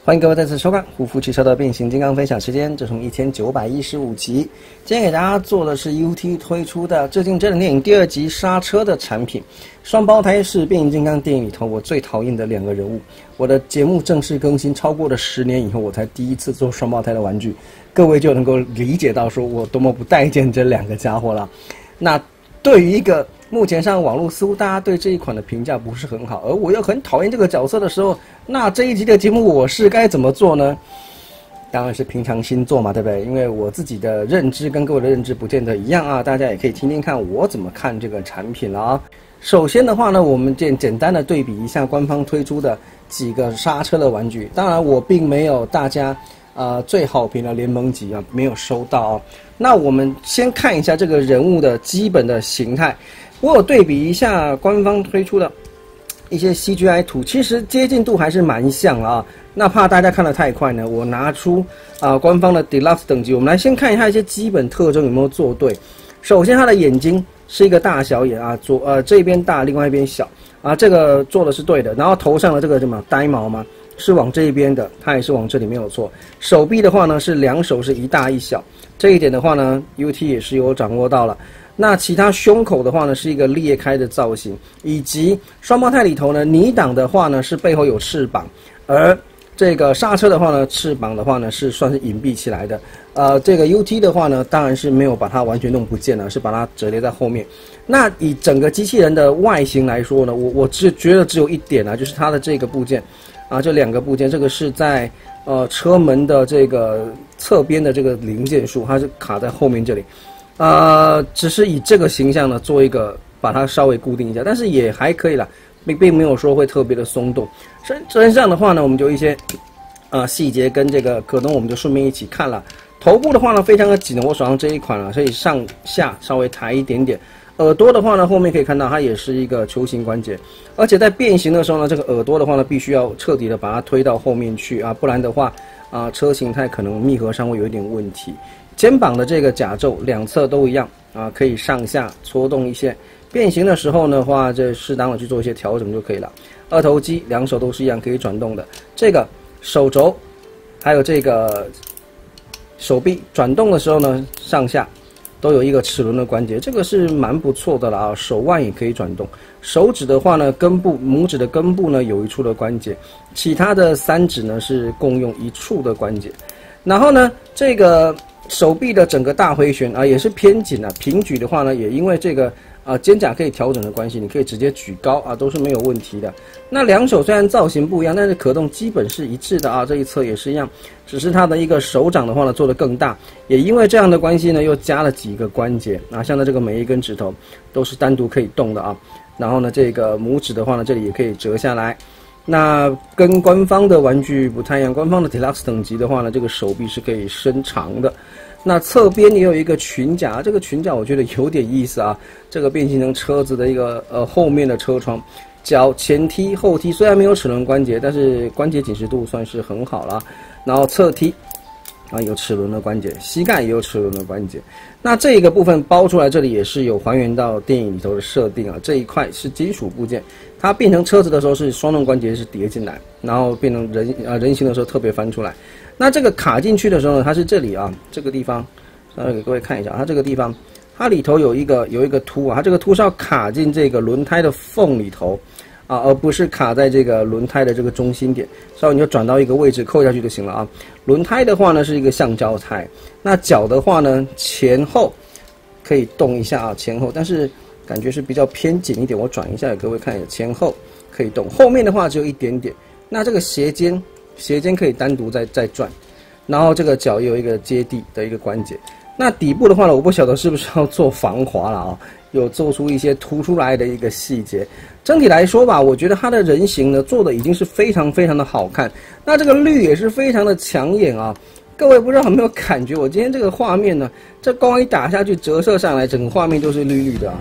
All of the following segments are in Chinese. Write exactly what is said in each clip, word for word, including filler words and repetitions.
欢迎各位再次收看护肤汽车的变形金刚分享时间，这是一千九百一十五集。今天给大家做的是 U T 推出的最近真人电影第二集刹车的产品。双胞胎是变形金刚电影里头我最讨厌的两个人物。我的节目正式更新超过了十年以后，我才第一次做双胞胎的玩具，各位就能够理解到说我多么不待见这两个家伙了。那对于一个目前上网络似乎大家对这一款的评价不是很好，而我又很讨厌这个角色的时候，那这一集的节目我是该怎么做呢？当然是平常心做嘛，对不对？因为我自己的认知跟各位的认知不见得一样啊，大家也可以听听看我怎么看这个产品了啊。首先的话呢，我们简简单的对比一下官方推出的几个刹车的玩具，当然我并没有大家呃最好评的联盟级啊，没有收到啊。那我们先看一下这个人物的基本的形态。我有对比一下官方推出的一些 C G I 图，其实接近度还是蛮像啊。那怕大家看得太快呢，我拿出啊、呃、官方的 Deluxe 等级，我们来先看一下一些基本特征有没有做对。首先，它的眼睛是一个大小眼啊，左呃这边大，另外一边小啊，这个做的是对的。然后头上的这个什么呆毛嘛，是往这一边的，它也是往这里没有错。手臂的话呢，是两手是一大一小，这一点的话呢 ，U T 也是有掌握到了。那其他胸口的话呢，是一个裂开的造型，以及双胞胎里头呢，泥挡的话呢是背后有翅膀，而这个刹车的话呢，翅膀的话呢是算是隐蔽起来的。呃，这个 U T 的话呢，当然是没有把它完全弄不见了，是把它折叠在后面。那以整个机器人的外形来说呢，我我只觉得只有一点啊，就是它的这个部件啊，这两个部件，这个是在呃车门的这个侧边的这个零件数，它是卡在后面这里。呃，只是以这个形象呢做一个把它稍微固定一下，但是也还可以啦，并并没有说会特别的松动。身身上的话呢，我们就一些呃细节跟这个可能我们就顺便一起看了。头部的话呢，非常的紧，我手上这一款啊，所以上下稍微抬一点点。耳朵的话呢，后面可以看到它也是一个球形关节，而且在变形的时候呢，这个耳朵的话呢，必须要彻底的把它推到后面去啊，不然的话啊、呃，车形态可能密合上会有一点问题。肩膀的这个甲胄两侧都一样啊，可以上下搓动一些。变形的时候的话，这适当的去做一些调整就可以了。二头肌两手都是一样可以转动的。这个手肘还有这个手臂转动的时候呢，上下都有一个齿轮的关节，这个是蛮不错的了啊。手腕也可以转动。手指的话呢，根部拇指的根部呢有一处的关节，其他的三指呢是共用一处的关节。然后呢，这个手臂的整个大回旋啊，也是偏紧啊。平举的话呢，也因为这个啊肩胛可以调整的关系，你可以直接举高啊，都是没有问题的。那两手虽然造型不一样，但是可动基本是一致的啊。这一侧也是一样，只是它的一个手掌的话呢做得更大，也因为这样的关系呢，又加了几个关节啊，像的这个每一根指头都是单独可以动的啊。然后呢，这个拇指的话呢，这里也可以折下来。那跟官方的玩具不太一样，官方的 Deluxe 等级的话呢，这个手臂是可以伸长的。那侧边也有一个裙甲，这个裙甲我觉得有点意思啊。这个变形成车子的一个呃后面的车窗，脚前踢后踢，虽然没有齿轮关节，但是关节紧实度算是很好了。然后侧踢啊，有齿轮的关节，膝盖也有齿轮的关节。那这个部分包出来，这里也是有还原到电影里头的设定啊。这一块是金属部件，它变成车子的时候是双动关节是叠进来，然后变成人啊人形的时候特别翻出来。那这个卡进去的时候呢，它是这里啊这个地方，呃给各位看一下，它这个地方它里头有一个有一个凸啊，它这个凸是要卡进这个轮胎的缝里头啊，而不是卡在这个轮胎的这个中心点，稍微你就转到一个位置扣下去就行了啊。轮胎的话呢是一个橡胶胎，那脚的话呢前后可以动一下啊，前后，但是感觉是比较偏紧一点，我转一下给各位看一下，前后可以动，后面的话只有一点点。那这个斜肩斜肩可以单独再再转，然后这个脚也有一个接地的一个关节。那底部的话呢，我不晓得是不是要做防滑了啊，有做出一些凸出来的一个细节。整体来说吧，我觉得它的人形呢做的已经是非常非常的好看，那这个绿也是非常的抢眼啊。各位不知道有没有感觉，我今天这个画面呢，这光一打下去折射上来，整个画面都是绿绿的啊。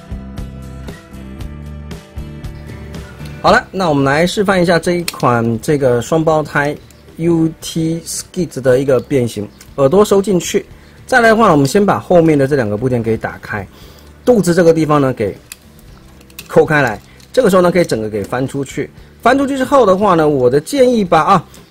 好了，那我们来示范一下这一款这个双胞胎 U T Skids 的一个变形，耳朵收进去。再来的话，我们先把后面的这两个部件给打开，肚子这个地方呢给抠开来，这个时候呢可以整个给翻出去。翻出去之后的话呢，我的建议吧啊，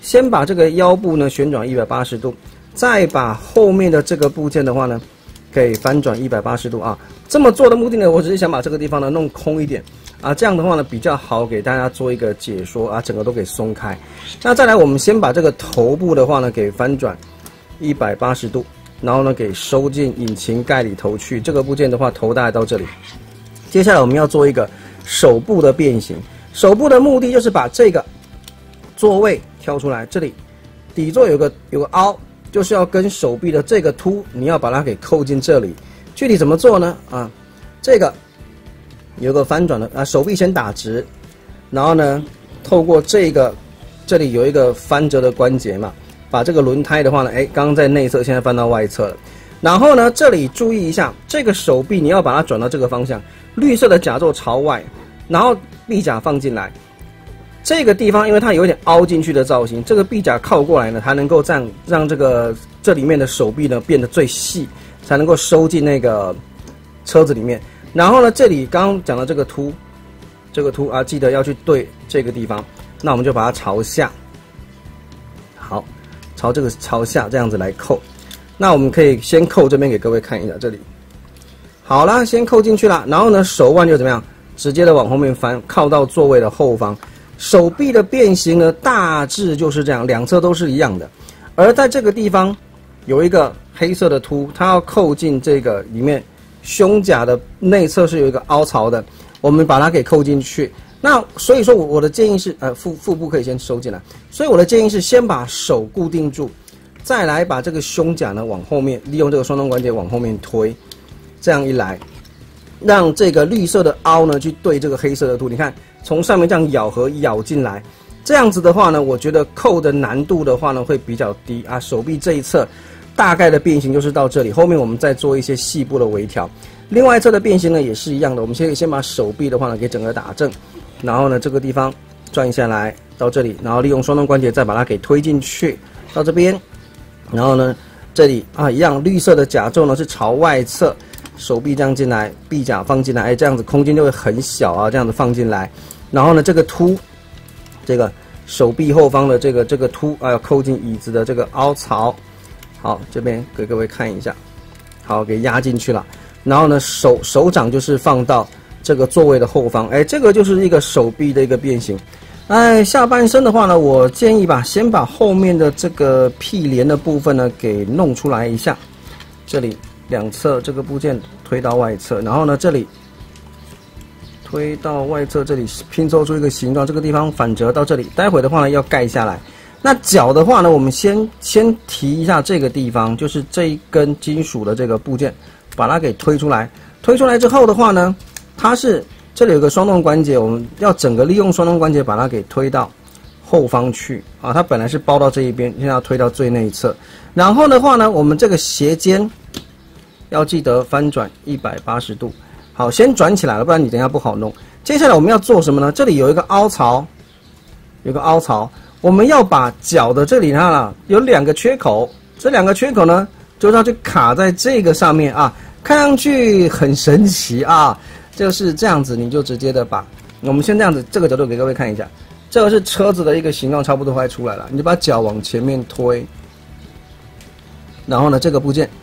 先把这个腰部呢旋转一百八十度，再把后面的这个部件的话呢，给翻转一百八十度啊。这么做的目的呢，我只是想把这个地方呢弄空一点啊，这样的话呢比较好给大家做一个解说啊，整个都给松开。那再来，我们先把这个头部的话呢给翻转一百八十度，然后呢给收进引擎盖里头去。这个部件的话，头大概到这里。接下来我们要做一个手部的变形，手部的目的就是把这个座位挑出来，这里底座有个有个凹，就是要跟手臂的这个凸，你要把它给扣进这里。具体怎么做呢？啊，这个有个翻转的啊，手臂先打直，然后呢，透过这个这里有一个翻折的关节嘛，把这个轮胎的话呢，哎，刚刚在内侧，现在翻到外侧了。然后呢，这里注意一下，这个手臂你要把它转到这个方向，绿色的甲座朝外，然后臂甲放进来。这个地方因为它有点凹进去的造型，这个臂甲靠过来呢，才能够这样让这个这里面的手臂呢变得最细，才能够收进那个车子里面。然后呢，这里刚刚讲的这个凸，这个凸啊，记得要去对这个地方。那我们就把它朝下，好，朝这个朝下这样子来扣。那我们可以先扣这边给各位看一下，这里好啦，先扣进去了。然后呢，手腕就怎么样，直接的往后面翻，靠到座位的后方。手臂的变形呢，大致就是这样，两侧都是一样的。而在这个地方有一个黑色的凸，它要扣进这个里面，胸甲的内侧是有一个凹槽的，我们把它给扣进去。那所以说我我的建议是，呃，腹腹部可以先收进来。所以我的建议是，先把手固定住，再来把这个胸甲呢往后面，利用这个双动关节往后面推，这样一来，让这个绿色的凹呢去对这个黑色的凸。你看，从上面这样咬合咬进来，这样子的话呢，我觉得扣的难度的话呢会比较低啊。手臂这一侧大概的变形就是到这里，后面我们再做一些细部的微调。另外一侧的变形呢也是一样的，我们先先把手臂的话呢给整个打正，然后呢这个地方转下来到这里，然后利用双动关节再把它给推进去到这边，然后呢这里啊一样，绿色的甲胄呢是朝外侧，手臂这样进来，臂甲放进来，哎，这样子空间就会很小啊，这样子放进来。然后呢，这个凸，这个手臂后方的这个这个凸啊，要扣进椅子的这个凹槽。好，这边给各位看一下，好，给压进去了。然后呢，手手掌就是放到这个座位的后方，哎，这个就是一个手臂的一个变形。哎，下半身的话呢，我建议吧，先把后面的这个屁帘的部分呢给弄出来一下，这里两侧这个部件推到外侧，然后呢这里推到外侧，这里拼凑出一个形状，这个地方反折到这里。待会的话呢要盖下来。那脚的话呢，我们先先提一下这个地方，就是这一根金属的这个部件，把它给推出来。推出来之后的话呢，它是这里有个双动关节，我们要整个利用双动关节把它给推到后方去啊。它本来是包到这一边，现在要推到最内侧。然后的话呢，我们这个斜肩要记得翻转一百八十度。好，先转起来了，不然你等一下不好弄。接下来我们要做什么呢？这里有一个凹槽，有个凹槽，我们要把脚的这里看了有两个缺口，这两个缺口呢，就是要去卡在这个上面啊，看上去很神奇啊，就是这样子，你就直接的把，我们先这样子，这个角度给各位看一下，这个是车子的一个形状，差不多快出来了，你就把脚往前面推，然后呢，这个部件，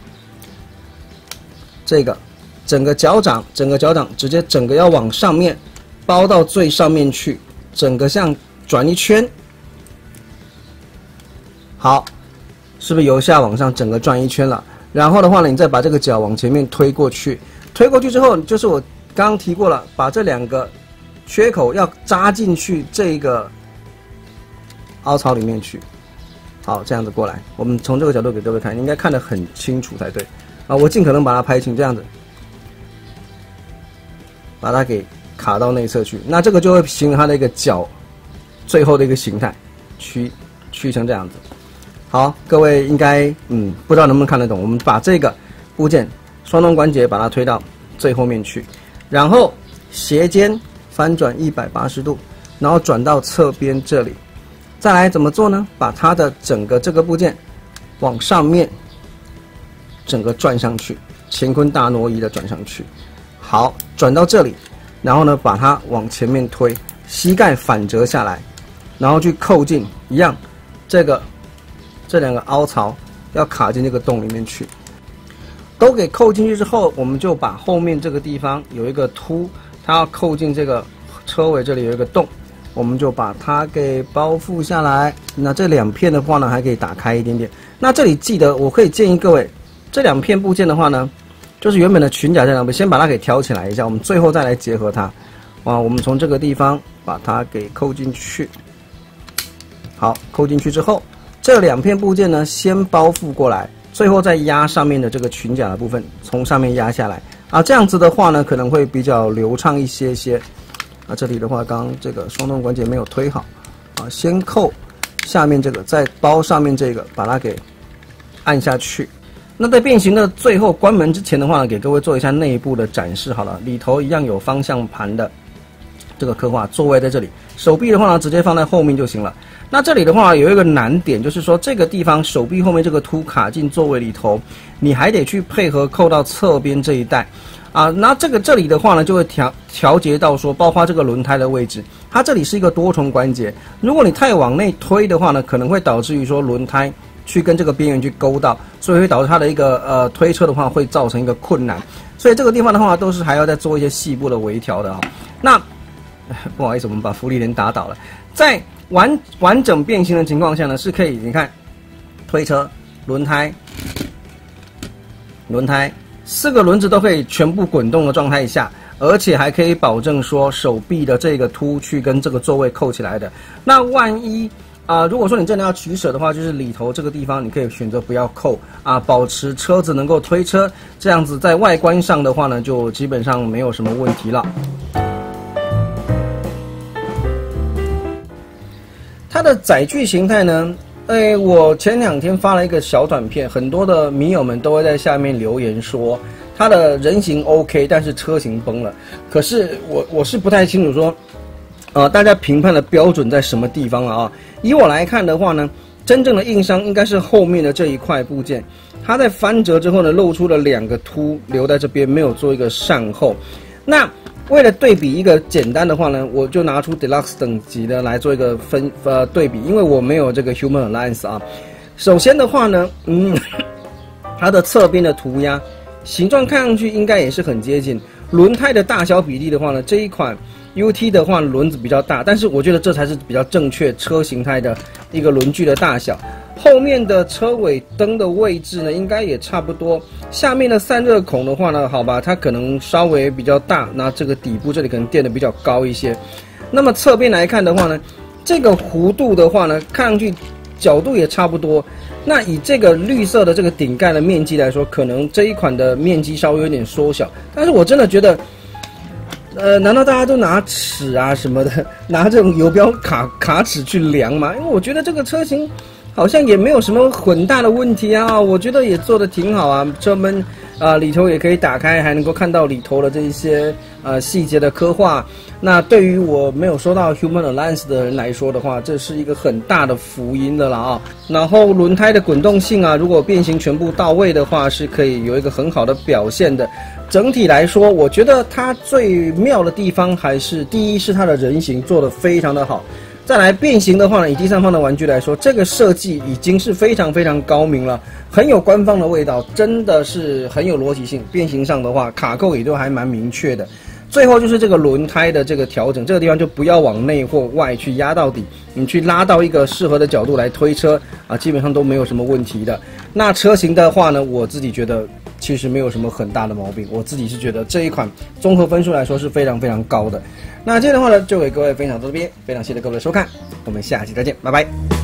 这个。整个脚掌，整个脚掌直接整个要往上面包到最上面去，整个像转一圈。好，是不是由下往上整个转一圈了？然后的话呢，你再把这个脚往前面推过去，推过去之后，就是我刚刚提过了，把这两个缺口要扎进去这个凹槽里面去。好，这样子过来，我们从这个角度给各位看，应该看得很清楚才对啊！我尽可能把它拍清，这样子。把它给卡到内侧去，那这个就会形成它的一个脚最后的一个形态，曲曲成这样子。好，各位应该嗯不知道能不能看得懂。我们把这个部件双动关节把它推到最后面去，然后斜肩翻转一百八十度，然后转到侧边这里。再来怎么做呢？把它的整个这个部件往上面整个转上去，乾坤大挪移的转上去。好，转到这里，然后呢，把它往前面推，膝盖反折下来，然后去扣进，一样， 这个这两个凹槽要卡进这个洞里面去。都给扣进去之后，我们就把后面这个地方有一个凸，它要扣进这个车尾这里有一个洞，我们就把它给包覆下来。那这两片的话呢，还可以打开一点点。那这里记得，我可以建议各位，这两片部件的话呢，就是原本的裙甲这两边，先把它给挑起来一下，我们最后再来结合它。啊，我们从这个地方把它给扣进去。好，扣进去之后，这两片部件呢，先包覆过来。最后再压上面的这个裙甲的部分，从上面压下来啊，这样子的话呢，可能会比较流畅一些些。啊，这里的话，刚刚这个双动关节没有推好，啊，先扣下面这个，再包上面这个，把它给按下去。那在变形的最后关门之前的话呢，给各位做一下内部的展示好了，里头一样有方向盘的这个刻画，座位在这里，手臂的话呢，直接放在后面就行了。那这里的话有一个难点，就是说这个地方手臂后面这个凸卡进座位里头，你还得去配合扣到侧边这一带，啊，那这个这里的话呢，就会调调节到说，包括这个轮胎的位置，它这里是一个多重关节，如果你太往内推的话呢，可能会导致于说轮胎去跟这个边缘去勾到，所以会导致它的一个呃推车的话会造成一个困难，所以这个地方的话都是还要再做一些细部的微调的哈。那不好意思，我们把浮力帘打倒了，在完完整变形的情况下呢，是可以你看推车、轮胎、轮胎四个轮子都可以全部滚动的状态下，而且还可以保证说手臂的这个凸去跟这个座位扣起来的。那万一啊、呃，如果说你真的要取舍的话，就是里头这个地方你可以选择不要扣啊，保持车子能够推车，这样子在外观上的话呢，就基本上没有什么问题了。它的载具形态呢？哎，我前两天发了一个小短片，很多的迷友们都会在下面留言说，它的人形 OK， 但是车型崩了。可是我我是不太清楚说，呃，大家评判的标准在什么地方了啊？以我来看的话呢，真正的硬伤应该是后面的这一块部件，它在翻折之后呢，露出了两个凸，留在这边，没有做一个善后。那为了对比一个简单的话呢，我就拿出 Deluxe 等级的来做一个分呃对比，因为我没有这个 Human Alliance 啊。首先的话呢，嗯，它的侧边的涂鸦形状看上去应该也是很接近。轮胎的大小比例的话呢，这一款 U T 的话轮子比较大，但是我觉得这才是比较正确车形态的一个轮距的大小。后面的车尾灯的位置呢，应该也差不多。下面的散热孔的话呢，好吧，它可能稍微比较大，那这个底部这里可能垫的比较高一些。那么侧边来看的话呢，这个弧度的话呢，看上去角度也差不多。那以这个绿色的这个顶盖的面积来说，可能这一款的面积稍微有点缩小，但是我真的觉得，呃，难道大家都拿尺啊什么的，拿这种游标卡卡尺去量吗？因为我觉得这个车型好像也没有什么很大的问题啊，我觉得也做得挺好啊。车门啊、呃、里头也可以打开，还能够看到里头的这一些呃细节的刻画。那对于我没有收到 Human Alliance 的人来说的话，这是一个很大的福音的了啊。然后轮胎的滚动性啊，如果变形全部到位的话，是可以有一个很好的表现的。整体来说，我觉得它最妙的地方还是第一是它的人形做得非常的好。再来变形的话呢，以第三方的玩具来说，这个设计已经是非常非常高明了，很有官方的味道，真的是很有逻辑性。变形上的话，卡扣也都还蛮明确的。最后就是这个轮胎的这个调整，这个地方就不要往内或外去压到底，你去拉到一个适合的角度来推车啊，基本上都没有什么问题的。那车型的话呢，我自己觉得其实没有什么很大的毛病，我自己是觉得这一款综合分数来说是非常非常高的。那今天的话呢，就给各位分享到这边，非常谢谢各位的收看，我们下期再见，拜拜。